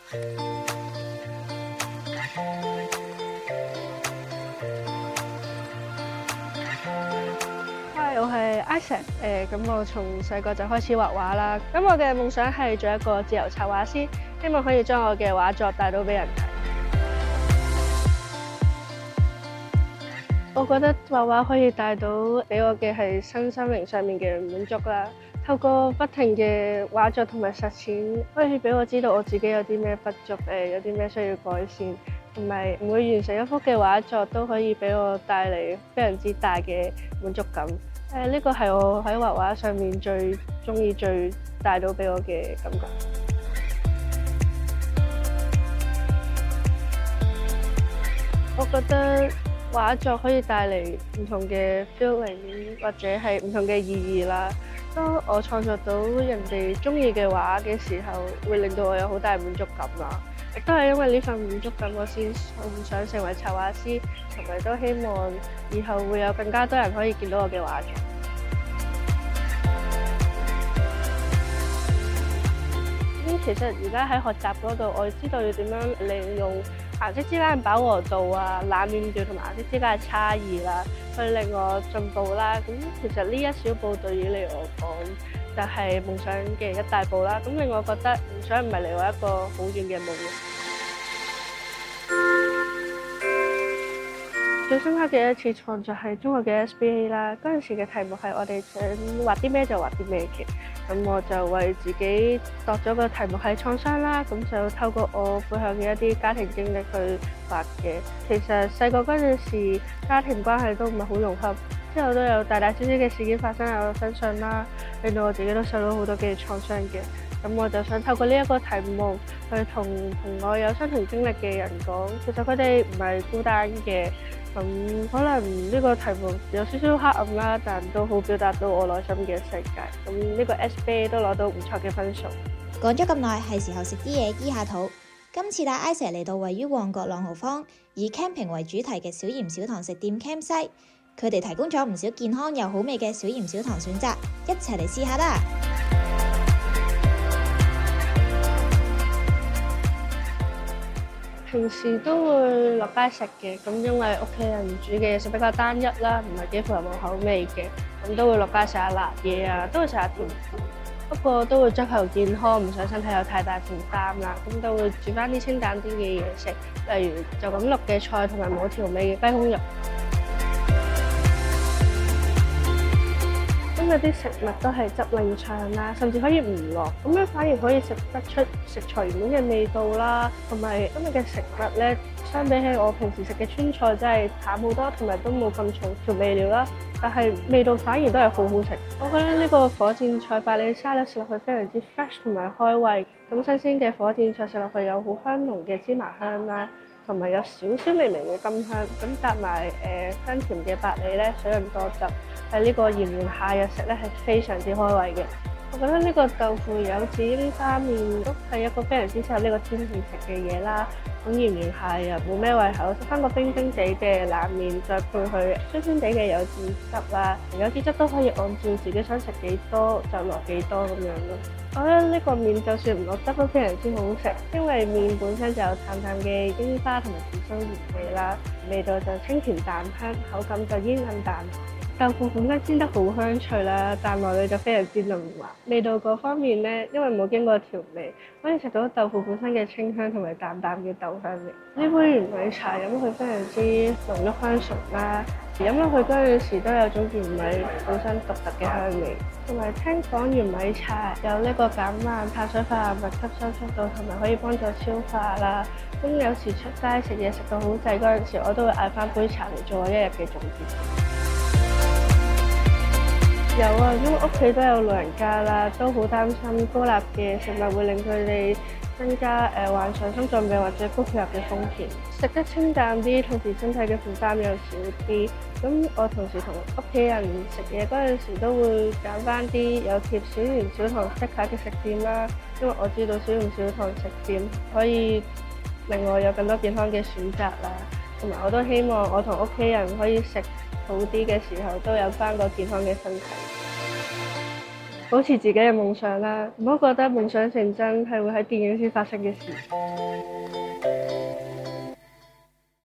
Hi，我係 Isaac，咁我從細個就開始畫畫啦。咁我嘅夢想係做一個自由插畫師，希望可以將我嘅畫作帶到俾人睇。我覺得畫畫可以帶到俾我嘅係身心靈上面嘅滿足啦。透過不停嘅畫作同埋實踐，可以俾我知道我自己有啲咩不足，有啲咩需要改善，同埋每完成一幅嘅畫作都可以俾我帶嚟非常之大嘅滿足感。呢個係我喺畫畫上面最中意、最帶到俾我嘅感覺。我覺得畫作可以帶嚟唔同嘅 feeling 或者係唔同嘅意義啦。當我創作到人哋中意嘅畫嘅時候，會令到我有好大滿足感啦。亦都係因為呢份滿足感，我先想成為插畫師，同埋都希望以後會有更加多人可以見到我嘅畫作。其實而家喺學習嗰度，我知道要點樣利用顏色之間嘅飽和度啊、冷暖調同埋顏色之間嘅差異啦，去令我進步啦。咁其實呢一小步對於你我講，就係夢想嘅一大步啦。咁令我覺得夢想唔係離我一個好遠嘅夢。最深刻嘅一次創作係中學嘅 SBA 啦，嗰陣時嘅題目係我哋想畫啲咩就畫啲咩嘅，咁我就為自己度咗個題目係創傷啦，咁就透過我背後嘅一啲家庭經歷去畫嘅。其實細個嗰陣時家庭關係都唔係好融洽，之後都有大大小小嘅事件發生喺我身上啦，令到我自己都受到好多嘅創傷嘅。咁我就想透過呢一個題目去同我有相同經歷嘅人講，其實佢哋唔係孤單嘅。咁可能呢個題目有少少黑暗啦，但都好表達到我內心嘅世界。咁呢個 SBA 都攞到唔錯嘅分數。 講咗咁耐，係時候食啲嘢醫下肚。今次帶 Isaac 嚟到位於旺角朗豪坊，以 camping 為主題嘅小鹽小堂食店 Camp 西，佢哋提供咗唔少健康又好味嘅小鹽小堂選擇，一齊嚟試下啦！ 平時都會落街食嘅，咁因為屋企人煮嘅嘢食比較單一啦，唔係幾符合我口味嘅，咁都會落街食下辣嘢啊，都會食下甜品。不過都會追求健康，唔想身體有太大負擔啦，咁都會煮翻啲清淡啲嘅嘢食，例如就咁淥嘅菜同埋冇調味嘅雞胸肉。咁有啲食物都係汁令腸啦，甚至可以唔落，咁樣反而可以食得出食材原本嘅味道啦。同埋今日嘅食物咧，相比起我平時食嘅川菜，真係淡好多，同埋都冇咁重調味料啦。但係味道反而都係好好食。我覺得呢個火箭菜百里沙律食落去非常之 fresh 同埋開胃。咁新鮮嘅火箭菜食落去有好香濃嘅芝麻香啦，同埋有少少微微嘅甘香。咁搭埋香甜嘅百里咧，水潤多汁。喺呢個炎炎夏日食咧係非常之開胃嘅。我覺得呢個豆腐柚子櫻花麵都係一個非常之適合呢個天氣食嘅嘢啦。咁炎炎夏日冇咩胃口，食翻個冰冰地嘅冷麵，再配佢酸酸地嘅柚子汁啦。柚子汁都可以按照自己想食幾多就落幾多咁樣咯。我覺得呢個麵就算唔落汁都非常之好食，因為麵本身就有淡淡嘅櫻花同埋紫蘇葉味啦，味道就清甜淡香，口感就煙韌彈牙。豆腐本身煎得好香脆啦，但內裏就非常之嫩滑。味道嗰方面咧，因為冇經過調味，可以食到豆腐本身嘅清香同埋淡淡嘅豆香味。呢杯原米茶飲落去非常之濃郁香醇啦，飲落去嗰陣時都有種原米本身獨特嘅香味。同埋聽講原米茶有呢個減慢碳水化合物吸收速度，同埋可以幫助消化啦。咁有時出街食嘢食到好滯嗰陣時，我都會嗌翻杯茶嚟做我一日嘅總結。有啊，因為屋企都有老人家啦，都好擔心高鈉嘅食物會令佢哋增加患上心臟病或者高血壓嘅風險。食得清淡啲，同時身體嘅負擔又少啲。咁我同時同屋企人食嘢嗰陣時，都會揀翻啲有貼小鹽小堂sticker嘅食店啦。因為我知道小鹽小堂食店可以令我有更多健康嘅選擇啦。同埋我都希望我同屋企人可以食好啲嘅時候，都有翻個健康嘅身體。 保持自己嘅夢想啦，唔好覺得夢想成真係會喺電影先發生嘅事。